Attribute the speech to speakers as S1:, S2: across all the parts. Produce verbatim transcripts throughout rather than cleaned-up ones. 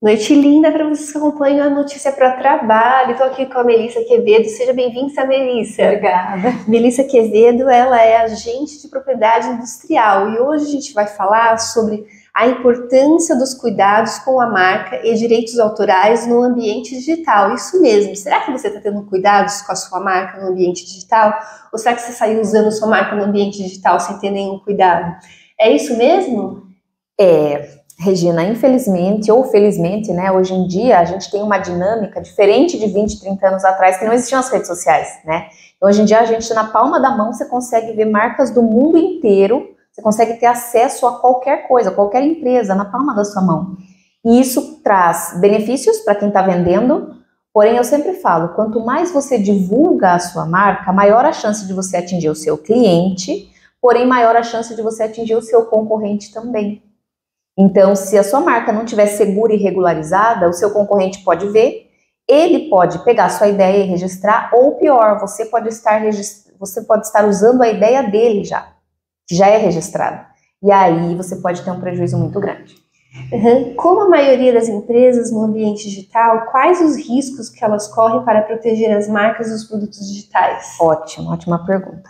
S1: Noite linda para vocês que acompanham a Notícia para Trabalho. Estou aqui com a Melissa Quevedo. Seja bem-vinda, Melissa.
S2: Obrigada.
S1: Melissa Quevedo, ela é agente de propriedade industrial e hoje a gente vai falar sobre a importância dos cuidados com a marca e direitos autorais no ambiente digital. Isso mesmo. Será que você está tendo cuidados com a sua marca no ambiente digital? Ou será que você saiu usando sua marca no ambiente digital sem ter nenhum cuidado? É isso mesmo?
S2: É... Regina, infelizmente ou felizmente, né, hoje em dia a gente tem uma dinâmica diferente de vinte, trinta anos atrás, que não existiam as redes sociais, né? Hoje em dia a gente, na palma da mão, você consegue ver marcas do mundo inteiro, você consegue ter acesso a qualquer coisa, qualquer empresa, na palma da sua mão. E isso traz benefícios para quem está vendendo, porém eu sempre falo, quanto mais você divulga a sua marca, maior a chance de você atingir o seu cliente, porém maior a chance de você atingir o seu concorrente também. Então, se a sua marca não estiver segura e regularizada, o seu concorrente pode ver, ele pode pegar a sua ideia e registrar, ou pior, você pode estar, você pode estar usando a ideia dele já, que já é registrada. E aí você pode ter um prejuízo muito grande.
S1: Uhum. Como a maioria das empresas no ambiente digital, quais os riscos que elas correm para proteger as marcas dos produtos digitais?
S2: Ótimo, ótima pergunta.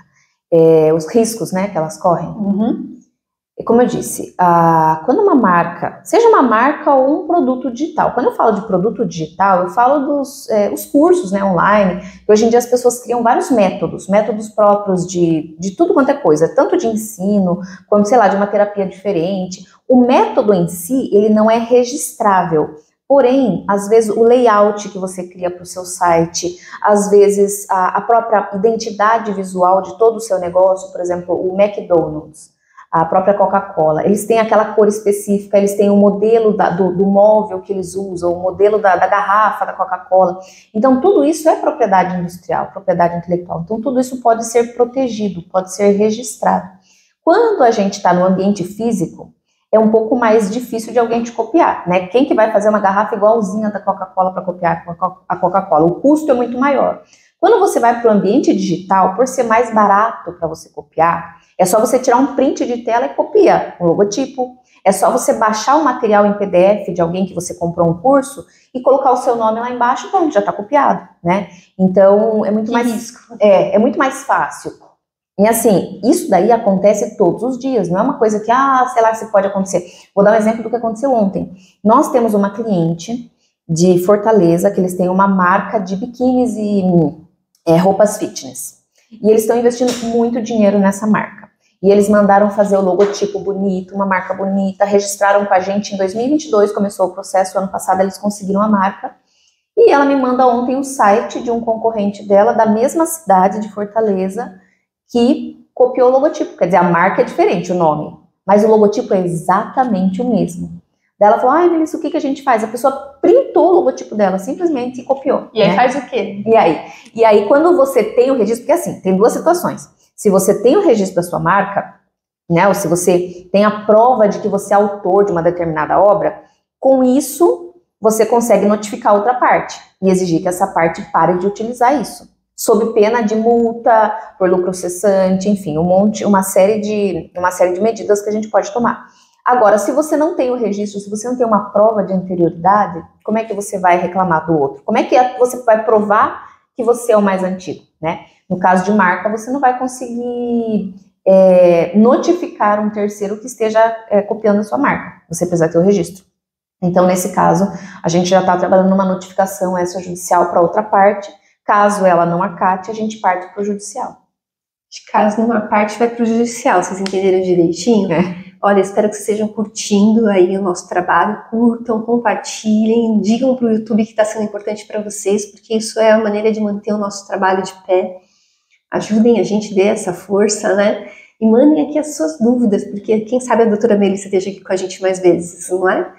S2: É, os riscos, né, que elas correm.
S1: Uhum.
S2: E como eu disse, a, quando uma marca, seja uma marca ou um produto digital, quando eu falo de produto digital, eu falo dos é, os cursos, né, online, que hoje em dia as pessoas criam vários métodos, métodos próprios de, de tudo quanto é coisa, tanto de ensino, quanto, sei lá, de uma terapia diferente. O método em si, ele não é registrável, porém, às vezes o layout que você cria para o seu site, às vezes a, a própria identidade visual de todo o seu negócio, por exemplo, o McDonald's, a própria Coca-Cola, eles têm aquela cor específica, eles têm o modelo da, do, do móvel que eles usam, o modelo da, da garrafa da Coca-Cola. Então, tudo isso é propriedade industrial, propriedade intelectual. Então, tudo isso pode ser protegido, pode ser registrado. Quando a gente está no ambiente físico, é um pouco mais difícil de alguém te copiar, né? Quem que vai fazer uma garrafa igualzinha da Coca-Cola para copiar a Coca-Cola? O custo é muito maior. Quando você vai para o ambiente digital, por ser mais barato para você copiar, é só você tirar um print de tela e copia o logotipo. É só você baixar o material em P D F de alguém que você comprou um curso e colocar o seu nome lá embaixo, pronto, já está copiado, né? Então, é muito
S1: que
S2: mais
S1: risco.
S2: É, é muito mais fácil. E assim, isso daí acontece todos os dias, não é uma coisa que, ah, sei lá, se pode acontecer. Vou dar um exemplo do que aconteceu ontem. Nós temos uma cliente de Fortaleza, que eles têm uma marca de biquínis e é, roupas fitness. E eles estão investindo muito dinheiro nessa marca. E eles mandaram fazer o logotipo bonito, uma marca bonita, registraram com a gente em dois mil e vinte e dois, começou o processo, ano passado eles conseguiram a marca. E ela me manda ontem o site de um concorrente dela, da mesma cidade de Fortaleza, que copiou o logotipo. Quer dizer, a marca é diferente, o nome, mas o logotipo é exatamente o mesmo. Daí ela falou, ai, Melissa, o que, que a gente faz? A pessoa printou o logotipo dela, simplesmente, e copiou.
S1: E aí,
S2: né?
S1: faz o quê?
S2: E aí? E aí, quando você tem o registro, porque assim, tem duas situações. Se você tem o registro da sua marca, né, ou se você tem a prova de que você é autor de uma determinada obra, com isso, você consegue notificar outra parte e exigir que essa parte pare de utilizar isso, sob pena de multa, por lucro cessante, enfim, um monte, uma série de, uma série de medidas que a gente pode tomar. Agora, se você não tem o registro, se você não tem uma prova de anterioridade, como é que você vai reclamar do outro? Como é que você vai provar que você é o mais antigo, né? No caso de marca, você não vai conseguir é, notificar um terceiro que esteja é, copiando a sua marca. Você precisa ter o registro. Então, nesse caso, a gente já está trabalhando numa notificação extrajudicial para outra parte. Caso ela não acate, a gente parte para o judicial.
S1: Caso numa parte, vai para o judicial. Vocês entenderam direitinho?
S2: É.
S1: Olha, espero que vocês estejam curtindo aí o nosso trabalho. Curtam, compartilhem, digam para o YouTube que está sendo importante para vocês, porque isso é a maneira de manter o nosso trabalho de pé. Ajudem a gente, dê essa força, né? E mandem aqui as suas dúvidas, porque quem sabe a doutora Melissa esteja aqui com a gente mais vezes, não é?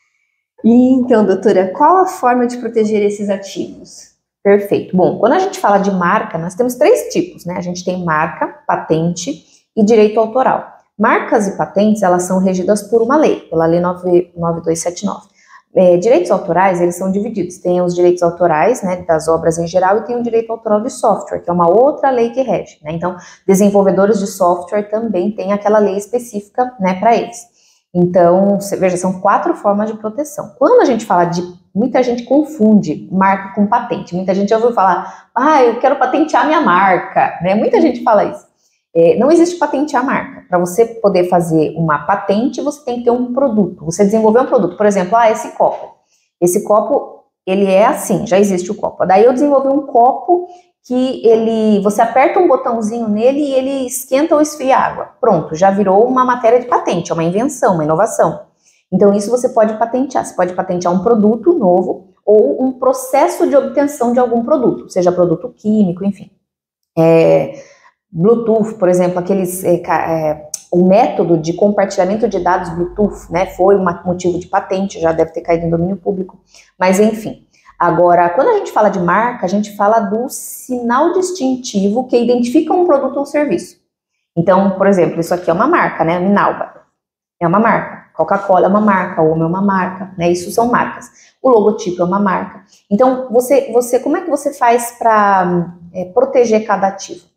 S1: E então, doutora, qual a forma de proteger esses ativos?
S2: Perfeito. Bom, quando a gente fala de marca, nós temos três tipos, né? A gente tem marca, patente e direito autoral. Marcas e patentes, elas são regidas por uma lei, pela lei nove mil duzentos e setenta e nove. É, direitos autorais, eles são divididos. Tem os direitos autorais, né, das obras em geral, e tem o direito autoral de software, que é uma outra lei que rege, né? Então, desenvolvedores de software também têm aquela lei específica, né, para eles. Então, você, veja, são quatro formas de proteção. Quando a gente fala de... Muita gente confunde marca com patente. Muita gente já ouviu falar, ah, eu quero patentear minha marca, né? Muita gente fala isso. É, não existe patentear marca. Para você poder fazer uma patente, você tem que ter um produto. Você desenvolveu um produto. Por exemplo, ah, esse copo. Esse copo, ele é assim, já existe o copo. Daí eu desenvolvi um copo que ele, você aperta um botãozinho nele e ele esquenta ou esfria água. Pronto, já virou uma matéria de patente, é uma invenção, uma inovação. Então isso você pode patentear. Você pode patentear um produto novo ou um processo de obtenção de algum produto, seja produto químico, enfim. É... Bluetooth, por exemplo, aqueles, é, é, o método de compartilhamento de dados Bluetooth, né, foi um motivo de patente, já deve ter caído em domínio público, mas enfim. Agora, quando a gente fala de marca, a gente fala do sinal distintivo que identifica um produto ou serviço. Então, por exemplo, isso aqui é uma marca, né, Minalba, é uma marca, Coca-Cola é uma marca, Omo é uma marca, né, isso são marcas. O logotipo é uma marca. Então, você, você como é que você faz para é, proteger cada ativo?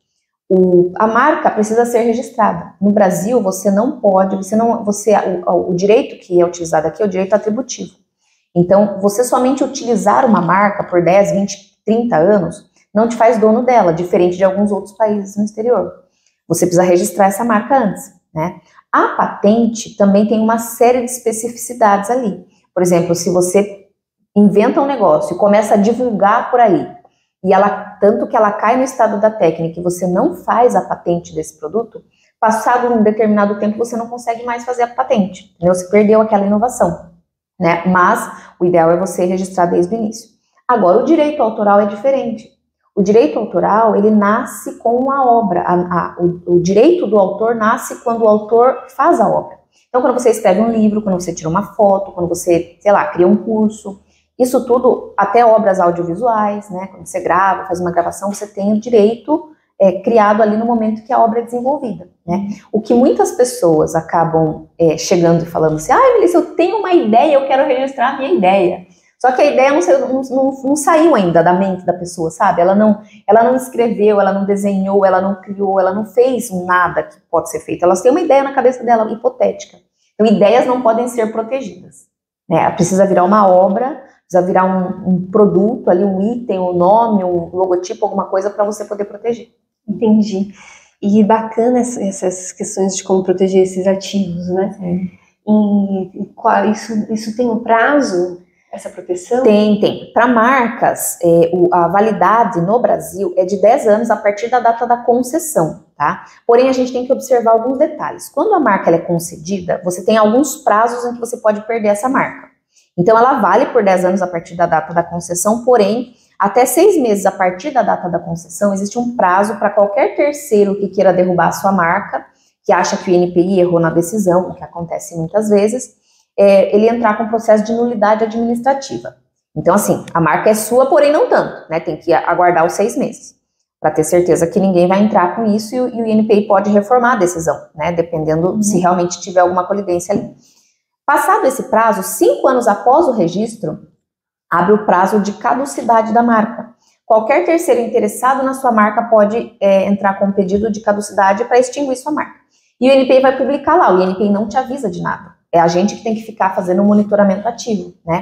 S2: O, a marca precisa ser registrada. No Brasil, você não pode, você não, você, o, o direito que é utilizado aqui é o direito atributivo. Então, você somente utilizar uma marca por dez, vinte, trinta anos não te faz dono dela, diferente de alguns outros países no exterior. Você precisa registrar essa marca antes, né? A patente também tem uma série de especificidades ali. Por exemplo, se você inventa um negócio e começa a divulgar por aí, e ela, tanto que ela cai no estado da técnica e você não faz a patente desse produto, passado um determinado tempo você não consegue mais fazer a patente, entendeu? Você perdeu aquela inovação, né? Mas o ideal é você registrar desde o início. Agora, o direito autoral é diferente. O direito autoral, ele nasce com a obra, a, a, o, o direito do autor nasce quando o autor faz a obra. Então, quando você escreve um livro, quando você tira uma foto, quando você, sei lá, cria um curso, isso tudo, até obras audiovisuais, né? Quando você grava, faz uma gravação, você tem o direito é, criado ali no momento que a obra é desenvolvida, né? O que muitas pessoas acabam é, chegando e falando assim, ah, Melissa, eu tenho uma ideia, eu quero registrar a minha ideia. Só que a ideia não, não, não, não saiu ainda da mente da pessoa, sabe? Ela não, ela não escreveu, ela não desenhou, ela não criou, ela não fez nada que pode ser feito. Elas têm uma ideia na cabeça dela, hipotética. Então, ideias não podem ser protegidas, né? Ela precisa virar uma obra, precisa virar um, um produto ali, um item, um nome, um logotipo, alguma coisa para você poder proteger.
S1: Entendi. E bacana essas questões de como proteger esses ativos, né? É. E, e qual, isso, isso tem um prazo, essa proteção?
S2: Tem, tem. Para marcas, é, o, a validade no Brasil é de dez anos a partir da data da concessão, tá? Porém, a gente tem que observar alguns detalhes. Quando a marca ela é concedida, você tem alguns prazos em que você pode perder essa marca. Então, ela vale por dez anos a partir da data da concessão, porém, até seis meses a partir da data da concessão, existe um prazo para qualquer terceiro que queira derrubar a sua marca, que acha que o I N P I errou na decisão, o que acontece muitas vezes, é, ele entrar com processo de nulidade administrativa. Então, assim, a marca é sua, porém não tanto, né? Tem que aguardar os seis meses, para ter certeza que ninguém vai entrar com isso e o, e o I N P I pode reformar a decisão, né? Dependendo uhum. se realmente tiver alguma colidência ali. Passado esse prazo, cinco anos após o registro, abre o prazo de caducidade da marca. Qualquer terceiro interessado na sua marca pode é, entrar com um pedido de caducidade para extinguir sua marca. E o I N P I vai publicar lá, o I N P I não te avisa de nada. É a gente que tem que ficar fazendo um monitoramento ativo, né?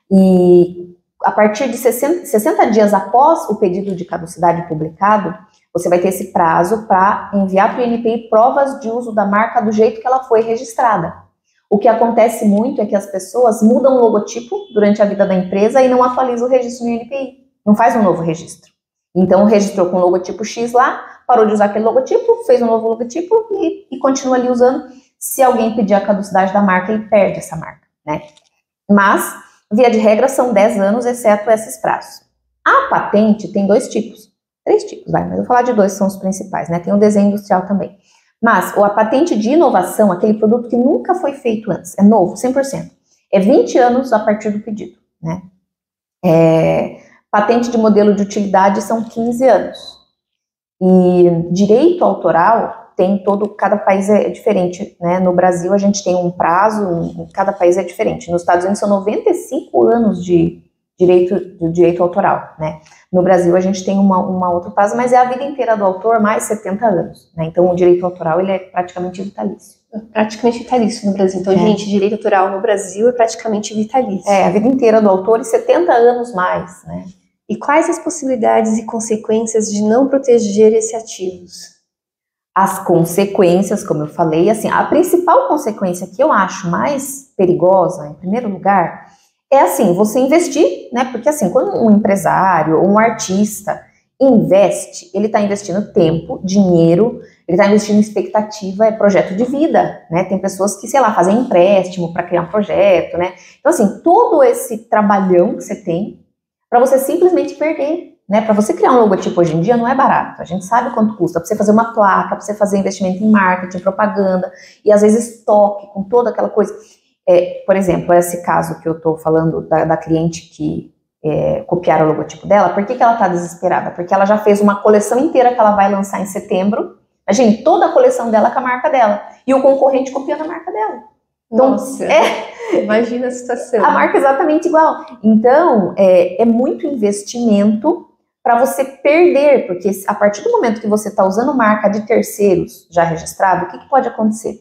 S2: E a partir de sessenta, sessenta dias após o pedido de caducidade publicado, você vai ter esse prazo para enviar para o I N P I provas de uso da marca do jeito que ela foi registrada. O que acontece muito é que as pessoas mudam o logotipo durante a vida da empresa e não atualizam o registro no I N P I, não faz um novo registro. Então, registrou com o logotipo X lá, parou de usar aquele logotipo, fez um novo logotipo e, e continua ali usando. Se alguém pedir a caducidade da marca, ele perde essa marca, né? Mas, via de regra, são dez anos, exceto esses prazos. A patente tem dois tipos, três tipos, vai, mas eu vou falar de dois, são os principais, né? Tem o desenho industrial também. Mas a patente de inovação, aquele produto que nunca foi feito antes, é novo, cem por cento, é vinte anos a partir do pedido, né? É, patente de modelo de utilidade são quinze anos. E direito autoral tem todo, cada país é diferente, né? No Brasil a gente tem um prazo, em cada país é diferente. Nos Estados Unidos são noventa e cinco anos de direito, de direito autoral, né? No Brasil a gente tem uma, uma outra prazo, mas é a vida inteira do autor mais setenta anos, né? Então o direito autoral ele é praticamente vitalício.
S1: Praticamente vitalício no Brasil. Então, é. gente, direito autoral no Brasil é praticamente vitalício.
S2: É, a vida inteira do autor e setenta anos mais, né?
S1: E quais as possibilidades e consequências de não proteger esses ativos?
S2: As consequências, como eu falei, assim, a principal consequência que eu acho mais perigosa, em primeiro lugar, é assim, você investir, né? Porque assim, quando um empresário ou um artista investe, ele está investindo tempo, dinheiro, ele está investindo em expectativa, é projeto de vida, né? Tem pessoas que, sei lá, fazem empréstimo para criar um projeto, né? Então, assim, todo esse trabalhão que você tem para você simplesmente perder, né? Para você criar um logotipo hoje em dia não é barato, a gente sabe quanto custa, para você fazer uma placa, para você fazer investimento em marketing, propaganda, e às vezes estoque com toda aquela coisa. É, por exemplo, esse caso que eu estou falando da, da cliente que é, copiaram o logotipo dela, por que, que ela está desesperada? Porque ela já fez uma coleção inteira que ela vai lançar em setembro, imagine, toda a coleção dela com a marca dela, e o concorrente copiando a marca dela.
S1: Então, Nossa, é, imagina a situação.
S2: A marca é exatamente igual. Então, é, é muito investimento para você perder, porque a partir do momento que você está usando marca de terceiros já registrado, o que, que pode acontecer?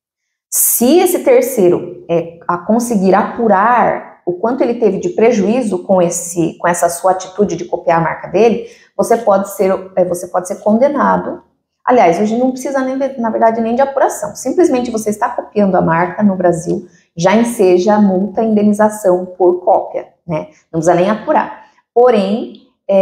S2: Se esse terceiro é, a conseguir apurar o quanto ele teve de prejuízo com, esse, com essa sua atitude de copiar a marca dele, você pode ser, você pode ser condenado. Aliás, hoje não precisa, nem, na verdade, nem de apuração. Simplesmente você está copiando a marca no Brasil, já enseja multa e indenização por cópia, né? Não precisa nem apurar. Porém,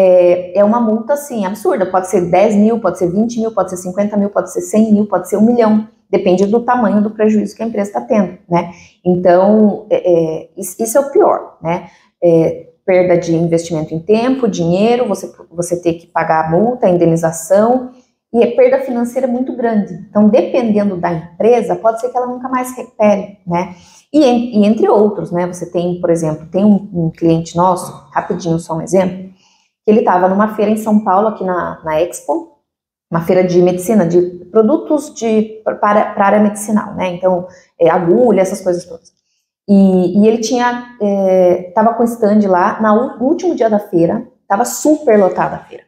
S2: é, é uma multa, assim, absurda. Pode ser dez mil, pode ser vinte mil, pode ser cinquenta mil, pode ser cem mil, pode ser um milhão. Depende do tamanho do prejuízo que a empresa está tendo, né? Então, é, é, isso é o pior, né? É, perda de investimento em tempo, dinheiro, você, você ter que pagar a multa, a indenização, e a perda financeira é muito grande. Então, dependendo da empresa, pode ser que ela nunca mais recupere, né? E, e entre outros, né? Você tem, por exemplo, tem um, um cliente nosso, rapidinho, só um exemplo, que ele estava numa feira em São Paulo, aqui na, na Expo, uma feira de medicina, de produtos de, para, para a área medicinal, né? Então, é, agulha, essas coisas todas. E, e ele tinha, estava é, com stand lá, na, no último dia da feira, estava super lotada a feira.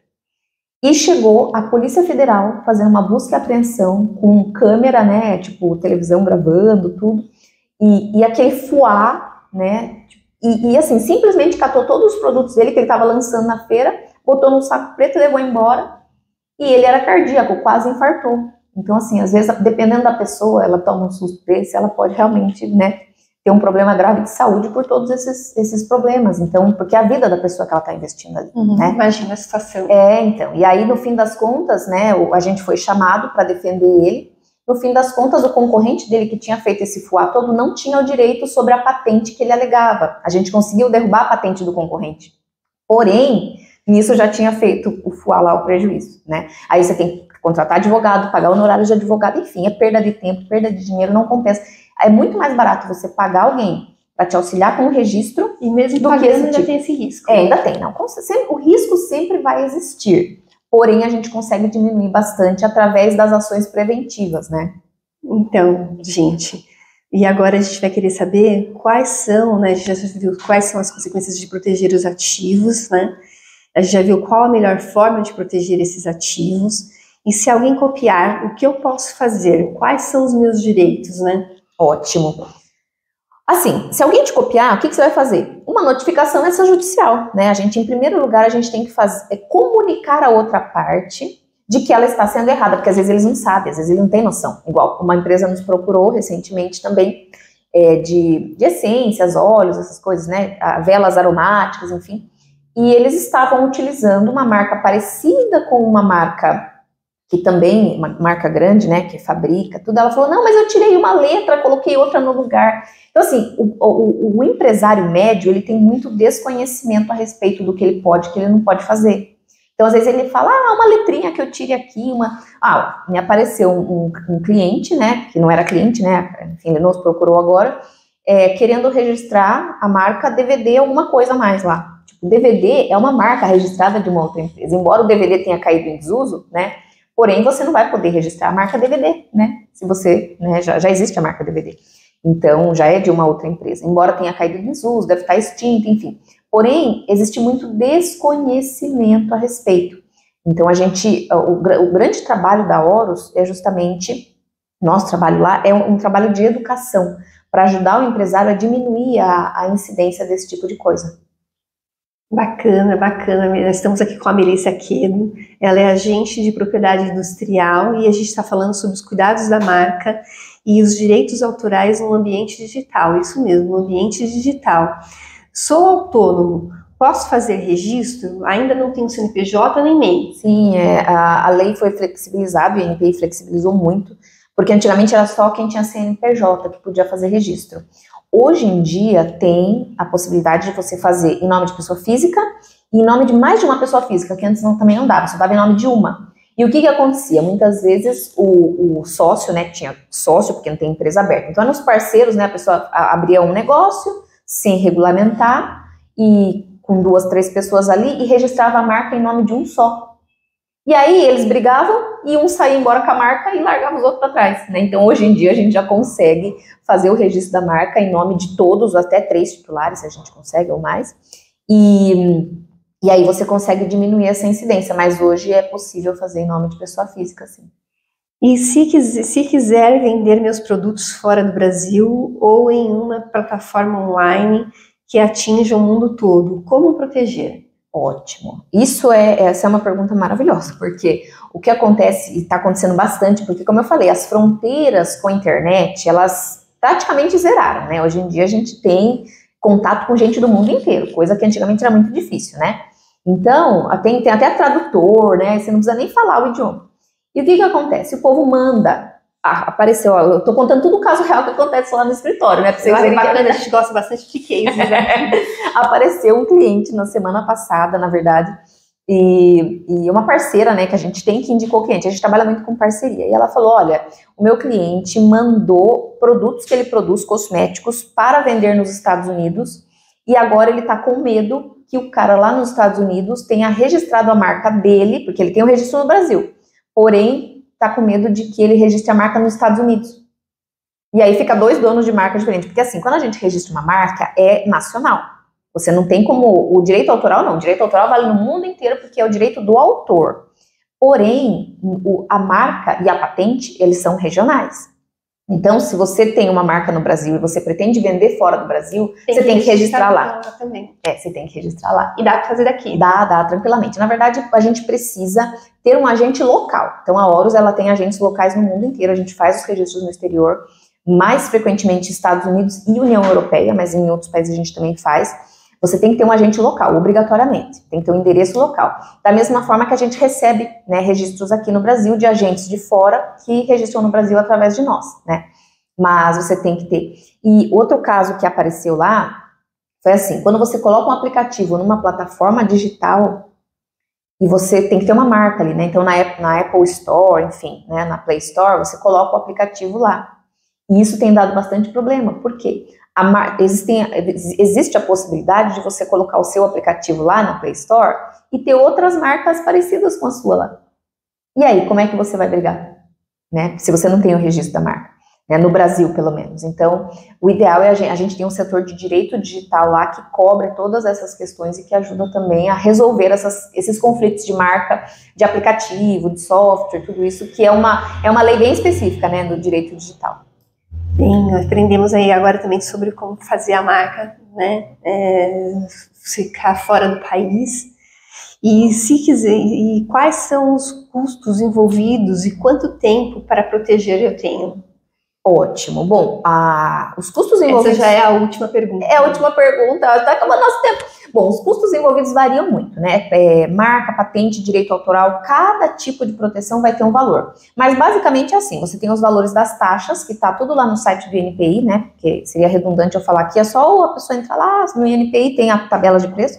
S2: E chegou a Polícia Federal fazendo uma busca e apreensão com câmera, né, tipo televisão gravando, tudo, e, e aquele fuá, né, e, e assim, simplesmente catou todos os produtos dele que ele estava lançando na feira, botou num saco preto e levou embora, e ele era cardíaco, quase infartou. Então, assim, às vezes, dependendo da pessoa, ela toma um susto desse, ela pode realmente, né, ter um problema grave de saúde por todos esses, esses problemas. Então, porque é a vida da pessoa que ela está investindo ali,
S1: uhum,
S2: né?
S1: Imagina a situação.
S2: É, então. E aí, no fim das contas, né, a gente foi chamado para defender ele. No fim das contas, o concorrente dele que tinha feito esse fuá todo não tinha o direito sobre a patente que ele alegava. A gente conseguiu derrubar a patente do concorrente. Porém, nisso já tinha feito o fuá lá, o prejuízo, né? Aí você tem que contratar advogado, pagar honorário de advogado, enfim, é perda de tempo, perda de dinheiro, não compensa. É muito mais barato você pagar alguém para te auxiliar com o registro,
S1: e mesmo do que ainda tipo. Tem esse risco.
S2: É, ainda tem, não. O risco sempre vai existir, porém a gente consegue diminuir bastante através das ações preventivas, né?
S1: Então, gente, e agora a gente vai querer saber quais são, né? A gente já viu quais são as consequências de proteger os ativos, né? A gente já viu qual a melhor forma de proteger esses ativos. E se alguém copiar, o que eu posso fazer? Quais são os meus direitos, né?
S2: Ótimo. Assim, se alguém te copiar, o que, que você vai fazer? Uma notificação extrajudicial, né? A gente, em primeiro lugar, a gente tem que fazer, é comunicar a outra parte de que ela está sendo errada, porque às vezes eles não sabem, às vezes eles não têm noção. Igual uma empresa nos procurou recentemente também é, de, de essências, óleos, essas coisas, né? Velas aromáticas, enfim. E eles estavam utilizando uma marca parecida com uma marca que também, uma marca grande, né, que fabrica tudo. Ela falou, não, mas eu tirei uma letra, coloquei outra no lugar. Então, assim, o, o, o empresário médio, ele tem muito desconhecimento a respeito do que ele pode e que ele não pode fazer. Então, às vezes ele fala, ah, uma letrinha que eu tire aqui, uma... Ah, me apareceu um, um, um cliente, né, que não era cliente, né, enfim, ele nos procurou agora, é, querendo registrar a marca D V D, alguma coisa a mais lá. Tipo, D V D é uma marca registrada de uma outra empresa. Embora o D V D tenha caído em desuso, né, porém, você não vai poder registrar a marca D V D, né? Se você, né, já, já existe a marca D V D. Então, já é de uma outra empresa. Embora tenha caído em desuso, deve estar extinta, enfim. Porém, existe muito desconhecimento a respeito. Então, a gente, o, o grande trabalho da Horus é justamente Nosso trabalho lá é um, um trabalho de educação, para ajudar o empresário a diminuir a, a incidência desse tipo de coisa.
S1: Bacana, bacana. Nós estamos aqui com a Melissa Quedo, ela é agente de propriedade industrial e a gente está falando sobre os cuidados da marca e os direitos autorais no ambiente digital, isso mesmo, no ambiente digital. Sou autônomo, posso fazer registro? Ainda não tenho C N P J nem M E I.
S2: Sim, é, a, a lei foi flexibilizada, o I N P I flexibilizou muito, porque antigamente era só quem tinha C N P J que podia fazer registro. Hoje em dia tem a possibilidade de você fazer em nome de pessoa física e em nome de mais de uma pessoa física, que antes não, também não dava, só dava em nome de uma. E o que que acontecia? Muitas vezes o, o sócio, né, que tinha sócio, porque não tem empresa aberta, então eram os parceiros, né, a pessoa abria um negócio sem regulamentar e com duas, três pessoas ali e registrava a marca em nome de um só. E aí eles brigavam e um saía embora com a marca e largava os outros para trás, né? Então hoje em dia a gente já consegue fazer o registro da marca em nome de todos, até três titulares, se a gente consegue ou mais. E, e aí você consegue diminuir essa incidência, mas hoje é possível fazer em nome de pessoa física, sim.
S1: E se quiser, se quiser vender meus produtos fora do Brasil ou em uma plataforma online que atinja o mundo todo, como proteger?
S2: Ótimo. Isso é, essa é uma pergunta maravilhosa, porque o que acontece, e está acontecendo bastante, porque como eu falei, as fronteiras com a internet, elas praticamente zeraram, né? Hoje em dia a gente tem contato com gente do mundo inteiro, coisa que antigamente era muito difícil, né? Então, tem, tem até tradutor, né? Você não precisa nem falar o idioma. E o que que acontece? O povo manda. Ah, apareceu, ó, eu tô contando tudo o caso real que acontece lá no escritório, né? Pra vocês verem que
S1: a gente gosta bastante de cases, né?
S2: Apareceu um cliente na semana passada, na verdade, e, e uma parceira, né, que a gente tem que indicou o cliente, a gente trabalha muito com parceria, e ela falou, olha, o meu cliente mandou produtos que ele produz, cosméticos, para vender nos Estados Unidos, e agora ele tá com medo que o cara lá nos Estados Unidos tenha registrado a marca dele, porque ele tem o registro no Brasil, porém, tá com medo de que ele registre a marca nos Estados Unidos. E aí fica dois donos de marca diferentes, porque assim, quando a gente registra uma marca, é nacional. Você não tem como, o direito autoral não, o direito autoral vale no mundo inteiro porque é o direito do autor. Porém, o, a marca e a patente, eles são regionais. Então, se você tem uma marca no Brasil e você pretende vender fora do Brasil, tem você tem que registrar lá.
S1: Também.
S2: É, você tem que registrar lá.
S1: E dá para fazer daqui?
S2: Dá, dá, tranquilamente. Na verdade, a gente precisa ter um agente local. Então, a Horus, ela tem agentes locais no mundo inteiro. A gente faz os registros no exterior, mais frequentemente Estados Unidos e União Europeia, mas em outros países a gente também faz. Você tem que ter um agente local, obrigatoriamente. Tem que ter um endereço local. Da mesma forma que a gente recebe, né, registros aqui no Brasil de agentes de fora que registram no Brasil através de nós, né? Mas você tem que ter. E outro caso que apareceu lá foi assim, quando você coloca um aplicativo numa plataforma digital e você tem que ter uma marca ali, né? Então na, na Apple Store, enfim, né, na Play Store, você coloca o aplicativo lá. E isso tem dado bastante problema. Por quê? A mar... Existem... Existe a possibilidade de você colocar o seu aplicativo lá na Play Store e ter outras marcas parecidas com a sua lá. E aí, como é que você vai brigar? Né? Se você não tem o registro da marca, né? No Brasil, pelo menos. Então, o ideal é a gente, a gente tem um setor de direito digital lá que cobre todas essas questões e que ajuda também a resolver essas, esses conflitos de marca, de aplicativo, de software, tudo isso, que é uma, é uma lei bem específica, né, do direito digital.
S1: Sim, nós aprendemos aí agora também sobre como fazer a marca, né, é, ficar fora do país, e se quiser, e quais são os custos envolvidos e quanto tempo para proteger eu tenho?
S2: Ótimo, bom, a, os custos envolvidos...
S1: Essa já é a última pergunta.
S2: É a última pergunta, está acabando nosso tempo. Bom, os custos envolvidos variam muito, né? É, marca, patente, direito autoral, cada tipo de proteção vai ter um valor. Mas basicamente é assim, você tem os valores das taxas, que está tudo lá no site do I N P I, né? Porque seria redundante eu falar aqui, é só a pessoa entrar lá, no I N P I tem a tabela de preço.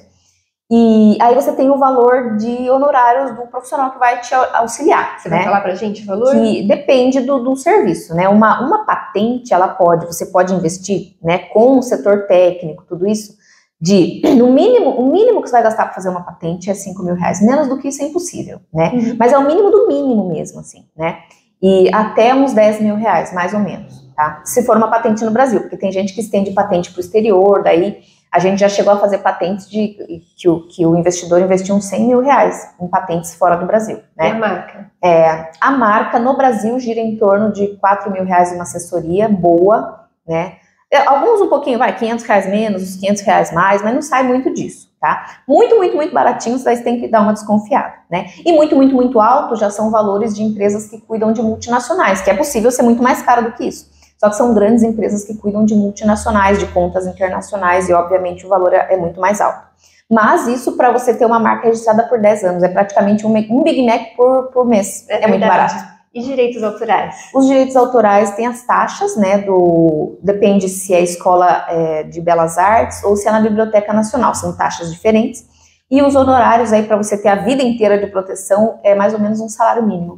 S2: E aí você tem o valor de honorários do profissional que vai te auxiliar.
S1: Você
S2: né?
S1: vai falar pra gente o valor?
S2: Que depende do, do serviço, né? Uma, uma patente, ela pode, você pode investir, né, com o setor técnico, tudo isso, de, no mínimo, o mínimo que você vai gastar para fazer uma patente é cinco mil reais, menos do que isso é impossível, né? Uhum. Mas é o mínimo do mínimo mesmo, assim, né? E até uns dez mil reais, mais ou menos, tá? Se for uma patente no Brasil, porque tem gente que estende patente para o exterior, daí A gente já chegou a fazer patentes de que o, que o investidor investiu uns cem mil reais em patentes fora do Brasil, né?
S1: E a marca?
S2: É, a marca no Brasil gira em torno de quatro mil reais uma assessoria boa, né? Alguns um pouquinho, vai, quinhentos reais menos, uns quinhentos reais mais, mas não sai muito disso, tá? Muito, muito, muito baratinho, vocês têm que dar uma desconfiada, né? E muito, muito, muito alto já são valores de empresas que cuidam de multinacionais, que é possível ser muito mais caro do que isso. Só que são grandes empresas que cuidam de multinacionais, de contas internacionais, e obviamente o valor é, é muito mais alto. Mas isso para você ter uma marca registrada por dez anos, é praticamente um, um Big Mac por, por mês, é, é muito barato.
S1: E direitos autorais?
S2: Os direitos autorais têm as taxas, né, do, depende se é escola é, de belas artes ou se é na Biblioteca Nacional, são taxas diferentes. E os honorários aí para você ter a vida inteira de proteção é mais ou menos um salário mínimo.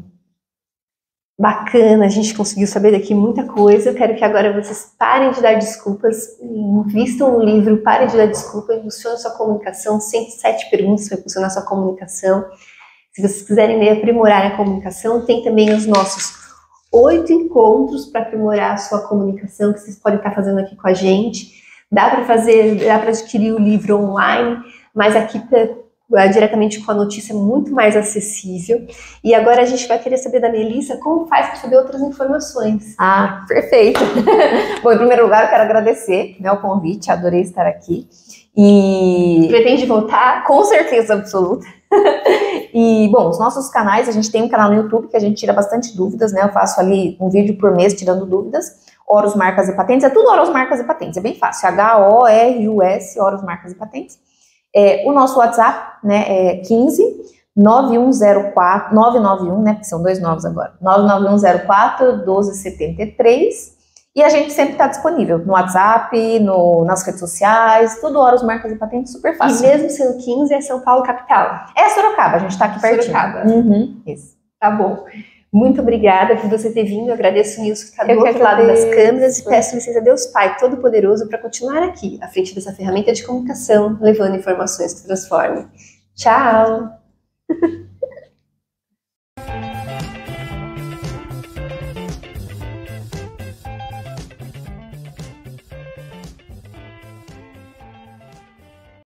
S1: Bacana, a gente conseguiu saber daqui muita coisa. Eu quero que agora vocês parem de dar desculpas, invistam no livro, parem de dar desculpa, impulsionem sua comunicação, cento e sete perguntas para impulsionar sua comunicação. Se vocês quiserem aprimorar a comunicação, tem também os nossos oito encontros para aprimorar a sua comunicação, que vocês podem estar fazendo aqui com a gente. Dá para fazer, dá para adquirir o livro online, mas aqui pra, diretamente com a notícia é muito mais acessível. E agora a gente vai querer saber da Melissa como faz para saber outras informações.
S2: Ah, perfeito! Bom, em primeiro lugar, eu quero agradecer, né, o convite, adorei estar aqui. E
S1: pretende voltar?
S2: Com certeza absoluta. E, bom, os nossos canais, a gente tem um canal no YouTube que a gente tira bastante dúvidas, né? Eu faço ali um vídeo por mês tirando dúvidas. Horus, Marcas e Patentes, é tudo Horus, Marcas e Patentes, é bem fácil. H O R U S, Horus, Marcas e Patentes. É, o nosso WhatsApp, né, é quinze nove um zero quatro, nove nove um, né, que são dois novos agora, nove nove um zero quatro, doze setenta e três. E a gente sempre está disponível no WhatsApp, no, nas redes sociais, tudo Horus, Marcas e Patentes, super fácil.
S1: E mesmo sendo quinze, é São Paulo capital?
S2: É Sorocaba, a gente está aqui pertinho.
S1: Sorocaba.
S2: Uhum, isso.
S1: Tá bom. Muito obrigada por você ter vindo. Eu agradeço o Nilson que está do outro lado das câmeras e peço licença a Deus Pai Todo-Poderoso para continuar aqui, à frente dessa ferramenta de comunicação, levando informações que transformem. Tchau!